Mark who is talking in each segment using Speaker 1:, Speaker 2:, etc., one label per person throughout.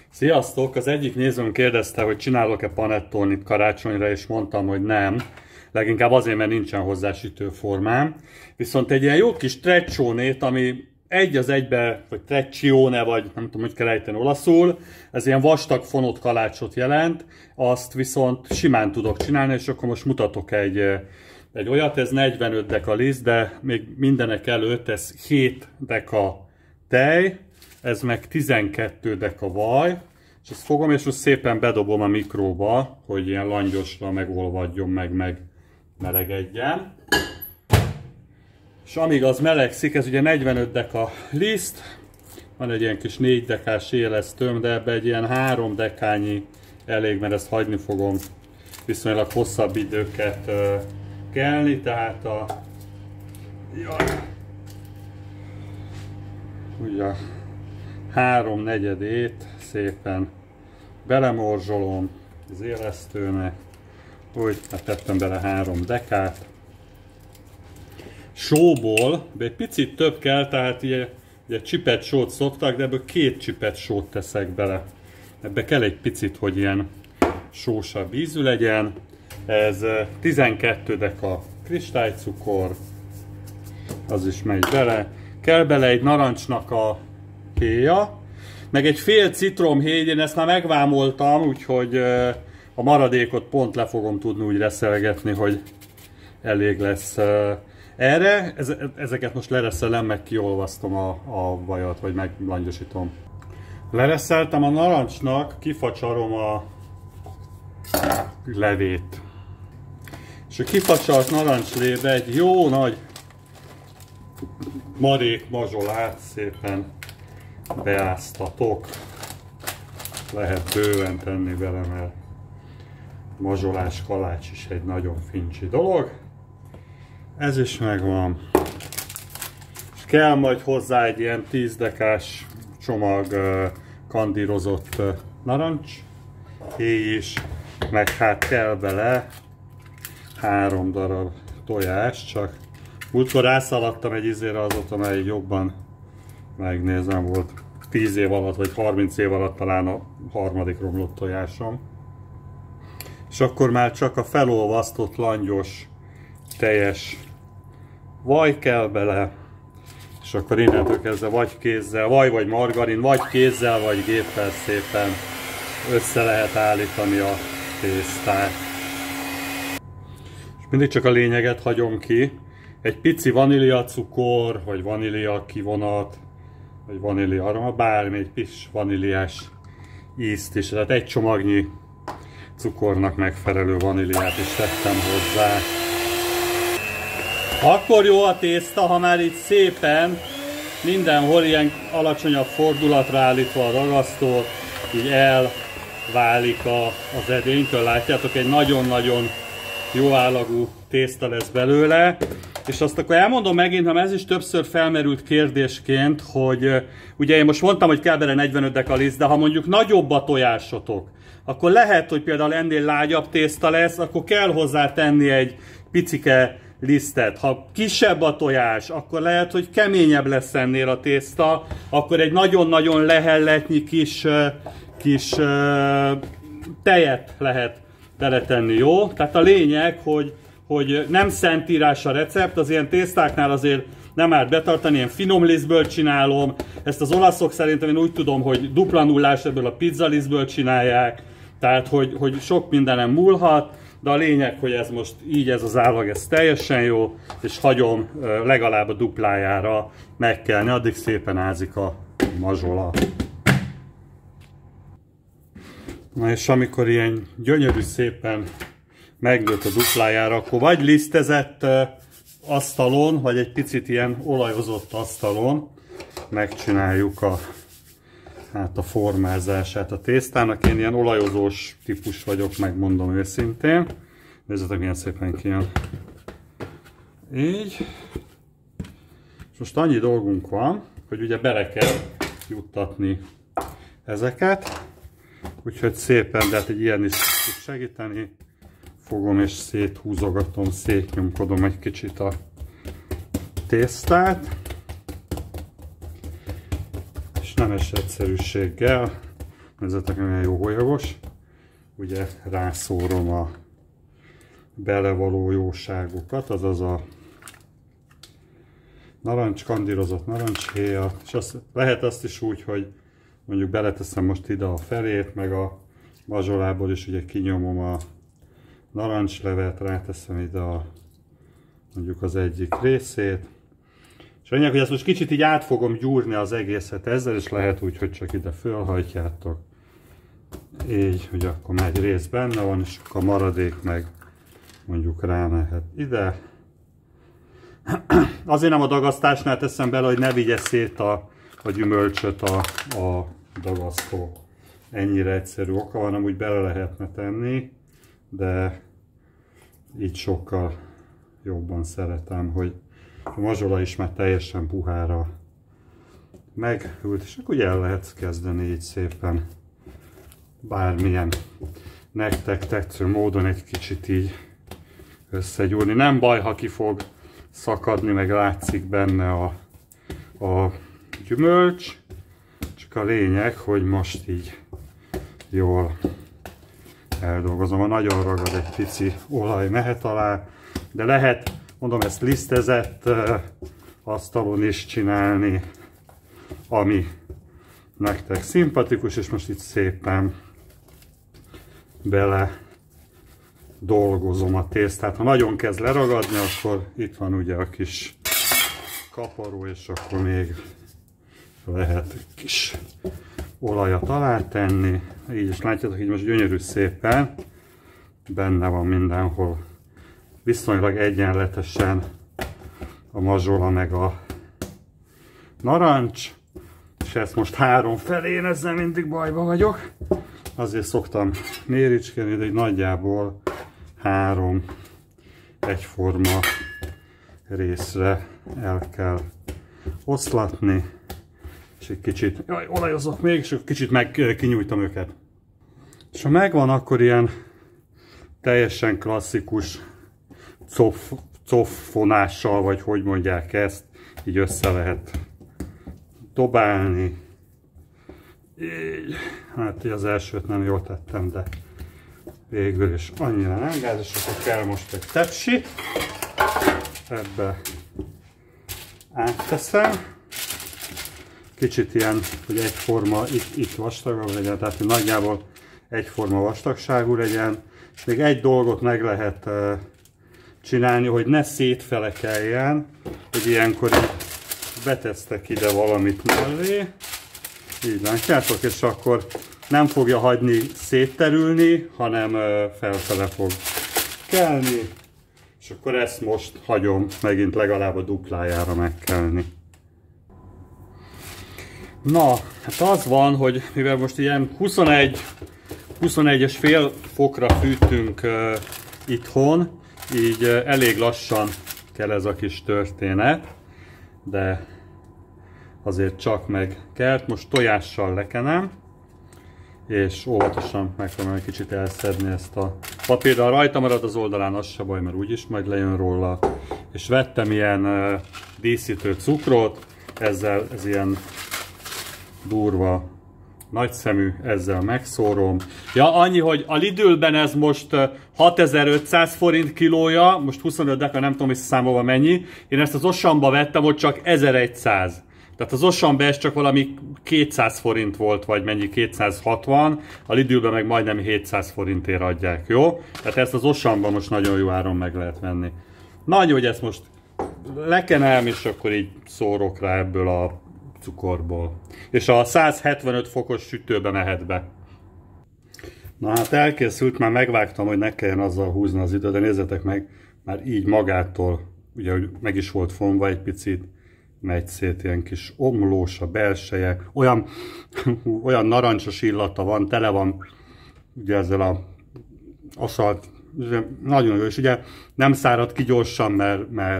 Speaker 1: Sziasztok! Az egyik nézőm kérdezte, hogy csinálok-e panettónit karácsonyra, és mondtam, hogy nem. Leginkább azért, mert nincsen hozzá sütőformám. Viszont egy ilyen jó kis trecciónét, ami egy az egybe, vagy treccione, vagy nem tudom, hogy kell ejteni olaszul, ez ilyen vastag fonott kalácsot jelent, azt viszont simán tudok csinálni, és akkor most mutatok egy olyat, ez 45 deka liszt, de még mindenek előtt ez 7 deka tej, ez meg 12 deka vaj, és ezt fogom, és most szépen bedobom a mikróba, hogy ilyen langyosra megolvadjon, meg melegedjen. És amíg az melegszik, ez ugye 45 deka liszt, van egy ilyen kis 4 dekás élesztőm, de ebbe egy ilyen 3 dekányi elég, mert ezt hagyni fogom viszonylag hosszabb időket kelni, tehát ugye 3/4 szépen belemorzsolom az élesztőnek, úgy, hát tettem bele 3 dekát. Sóból egy picit több kell, tehát ugye csipet sót szoktak, de ebből 2 csipet sót teszek bele. Ebbe kell egy picit, hogy ilyen sósabb ízű legyen. Ez 12 deka kristálycukor, az is megy bele. Kell bele egy narancsnak a héja, meg egy fél citromhéj, én ezt már megvámoltam, úgyhogy a maradékot pont le fogom tudni úgy reszelgetni, hogy elég lesz erre. Ezeket most lereszelem, meg kiolvasztom a vajat, vagy meglangyosítom. Lereszeltem a narancsnak, kifacsarom a levét. És a kifacsart narancslébe egy jó nagy marék mazsolát szépen beáztatok. Lehet bőven tenni bele, mert mazsolás kalács is egy nagyon fincsi dolog. Ez is megvan. És kell majd hozzá egy ilyen 10 dekás csomag kandírozott narancs héj is, meg hát kell bele 3 darab tojás, csak múltkor rászaladtam egy izére, azóta már jobban megnézem, volt 10 év alatt, vagy 30 év alatt talán a harmadik romlott tojásom. És akkor már csak a felolvasztott langyos, teljes vaj kell bele, és akkor innentől kezdve vagy kézzel, vagy margarin, vagy kézzel, vagy géppel szépen össze lehet állítani a tésztát. És mindig csak a lényeget hagyom ki. Egy pici vaníliacukor, vagy vanília kivonat, vagy vanília aroma, bármi, egy kis vaníliás ízt is. Tehát egy csomagnyi cukornak megfelelő vaníliát is tettem hozzá. Akkor jó a tészta, ha már itt szépen mindenhol ilyen alacsonyabb fordulatra állítva a ragasztó, így elválik az edénytől. Látjátok, egy nagyon-nagyon jó állagú tészta lesz belőle. És azt akkor elmondom megint, ha ez is többször felmerült kérdésként, hogy ugye én most mondtam, hogy kell bele 45 deka liszt, de ha mondjuk nagyobb a tojásotok, akkor lehet, hogy például ennél lágyabb tészta lesz, akkor kell hozzá tenni egy picike lisztet. Ha kisebb a tojás, akkor lehet, hogy keményebb lesz ennél a tészta, akkor egy nagyon-nagyon lehelletnyi kis tejet lehet beletenni, jó? Tehát a lényeg, hogy nem szentírás a recept, az ilyen tésztáknál azért nem árt betartani, ilyen finom lisztből csinálom. Ezt az olaszok szerintem én úgy tudom, hogy dupla nullás, ebből a pizza lisztből csinálják, tehát hogy sok mindenem múlhat, de a lényeg, hogy ez most így ez az állag, ez teljesen jó, és hagyom legalább a duplájára megkelni, addig szépen ázik a mazsola. Na és amikor ilyen gyönyörű szépen megnőtt a duplájára, akkor vagy lisztezett asztalon, vagy egy picit ilyen olajozott asztalon megcsináljuk a formázását a tésztának. Én ilyen olajozós típus vagyok, megmondom őszintén. Nézzetek, milyen szépen kijön. Így. És most annyi dolgunk van, hogy ugye bele kell juttatni ezeket. Úgyhogy szépen, de hát egy ilyen is tud segíteni. Fogom és széthúzogatom, szétnyomkodom egy kicsit a tésztát. És nemes egyszerűséggel Nézzetek, milyen jó golyagos. Ugye rászórom a belevaló jóságokat, azaz a kandírozott narancshéjat, és lehet azt is úgy, hogy mondjuk beleteszem most ide a felét, meg a mazsolából is ugye kinyomom a narancslevet, ráteszem ide mondjuk az egyik részét. És a lényeg, hogy ezt most kicsit így át fogom gyúrni az egészet ezzel, és lehet úgy, hogy csak ide fölhajtjátok. Így, hogy akkor már egy rész benne van, és akkor a maradék meg mondjuk rámehet ide. Azért nem a dagasztásnál teszem bele, hogy ne vigye szét a gyümölcsöt a dagasztó. Ennyire egyszerű oka van, amúgy bele lehetne tenni, de így sokkal jobban szeretem, hogy a mazsola is már teljesen puhára megült, és akkor ugye el lehet kezdeni így szépen bármilyen nektek tetsző módon egy kicsit így összegyúrni. Nem baj, ha ki fog szakadni, meg látszik benne a gyümölcs, csak a lényeg, hogy most így jól eldolgozom. Ha nagyon ragad, egy pici olaj mehet alá, de lehet, mondom, ezt lisztezett asztalon is csinálni, ami nektek szimpatikus, és most itt szépen bele dolgozom a tésztát. Ha nagyon kezd leragadni, akkor itt van ugye a kis kaparó, és akkor még lehet egy kis olajat alá tenni. Így is látjátok, így most gyönyörű szépen benne van mindenhol viszonylag egyenletesen a mazsola meg a narancs, és ezt most három felé, én ezzel mindig bajba vagyok. Azért szoktam méricskélni, de egy nagyjából 3 egyforma részre el kell oszlatni, és egy kicsit olajozok még, és kicsit kinyújtom őket. És ha megvan, akkor ilyen teljesen klasszikus coffonással, vagy hogy mondják ezt, így össze lehet dobálni. Így, hát az elsőt nem jól tettem, de végül is annyira nem gáz, és akkor kell most egy tepsi. Ebbe átteszem. Kicsit ilyen, hogy egyforma, itt vastagabb legyen, tehát hogy nagyjából egyforma vastagságú legyen. És még egy dolgot meg lehet csinálni, hogy ne szétfelekeljen, hogy ilyenkor így betesztek ide valamit mellé. Így látjátok, és akkor nem fogja hagyni szétterülni, hanem felfele fog kelni. És akkor ezt most hagyom megint legalább a duplájára megkelni. Na, hát az van, hogy mivel most ilyen 21,5 fokra fűtünk itthon, így elég lassan kell ez a kis történet, de azért csak meg kell. Most tojással lekenem, és óvatosan megpróbálom egy kicsit elszedni ezt a papírt. Ha rajta marad az oldalán, az se baj, mert úgyis majd lejön róla. És vettem ilyen díszítő cukrot, ezzel ez ilyen durva nagyszemű, ezzel megszórom. Ja, annyi, hogy a Lidlben ez most 6500 forint kilója, most 25 deka, nem tudom, hogy számolva mennyi. Én ezt az Auchanba vettem, hogy csak 1100. Tehát az Auchanba ez csak valami 200 forint volt, vagy mennyi, 260. A Lidlben meg majdnem 700 forintért adják, jó? Tehát ezt az Auchanba most nagyon jó áron meg lehet venni. Na, annyi, hogy ezt most lekenem, és akkor így szórok rá ebből a cukorból. És a 175 fokos sütőbe mehet be. Na hát elkészült, már megvágtam, hogy ne kelljen azzal húzni az időt, de nézzetek meg, már így magától, ugye meg is volt fonva egy picit, megy szét, ilyen kis omlós a belseje, olyan narancsos illata van, tele van ugye ezzel a aszalt, nagyon jó, és ugye nem szárad ki gyorsan, mert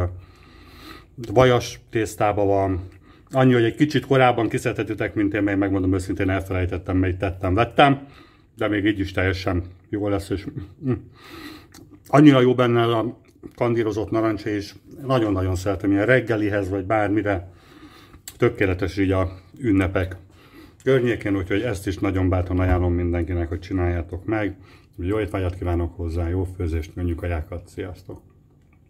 Speaker 1: vajas tésztában van. Annyi, hogy egy kicsit korábban kiszedhetitek, mint én, mert megmondom őszintén, elfelejtettem, melyik vettem, de még így is teljesen jó lesz, és annyira jó benne a kandírozott narancs, és nagyon-nagyon szeretem ilyen reggelihez, vagy bármire, tökéletes így a ünnepek környékén, úgyhogy ezt is nagyon bátran ajánlom mindenkinek, hogy csináljátok meg. Jó étvágyat kívánok hozzá, jó főzést, könnyű kajákat, sziasztok!